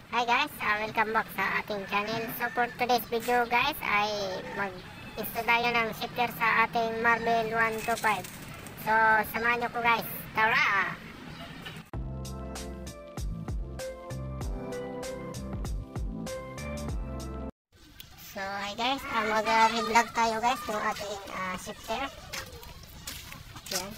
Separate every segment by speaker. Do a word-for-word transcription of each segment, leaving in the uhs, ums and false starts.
Speaker 1: Hi guys, uh, welcome back sa ating channel. So for today's video guys ay mag-install tayo ng shifter sa ating Marvel one two five. So samahan nyo ko guys. Tara! So hi guys, uh, mag-vlog tayo guys ng ating uh, shifter. Yan.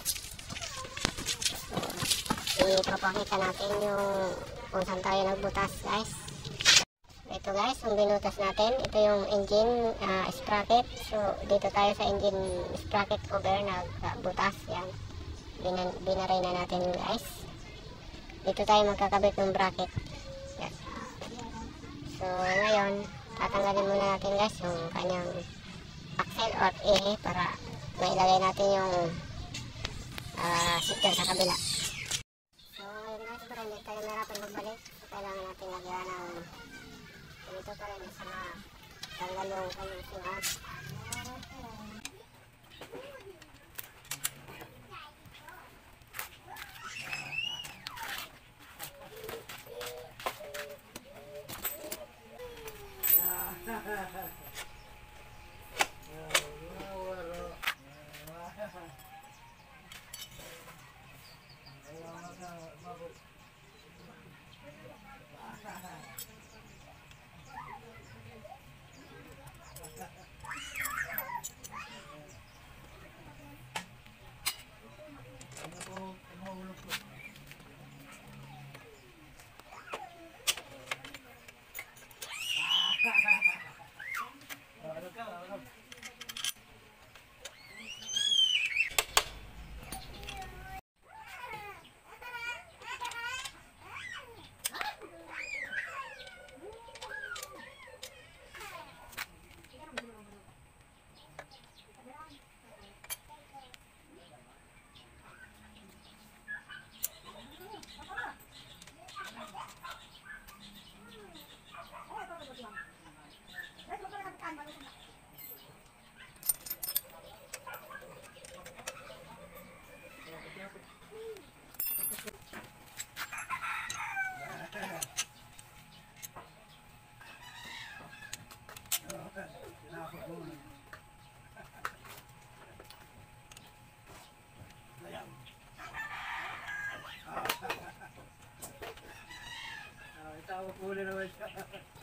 Speaker 1: So, ipapakita natin yung kung saan tayo nagbutas guys. Ito guys, yung binutas natin, ito yung engine uh, sprocket. So dito tayo sa engine sprocket cover nagbutas. Yan, Binan binaray na natin guys. Dito tayo magkakabit ng bracket. Yan. So ngayon tatanggalin muna natin guys yung kanyang axle or ehe para mailagay natin yung uh, shifter sa kabila. So ngayon guys, para hindi tayo narapan magbalik, so kailangan natin lagyan ng ito para hindi sa tanggal yung kanyang suhat.
Speaker 2: Tawag ko na naman siya.